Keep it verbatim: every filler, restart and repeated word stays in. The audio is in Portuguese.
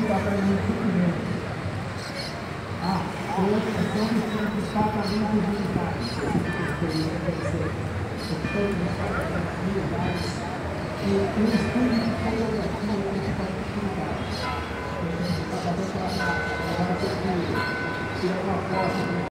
tirar para mim o suprimento. Ah, hoje é só um instante de pagamento de unidades. Essa experiência deve ser portanto, de pagamento de unidades e um estudo de fotografia e principalmente de unidades. Então, a gente está fazendo para agora ter que tirar uma foto.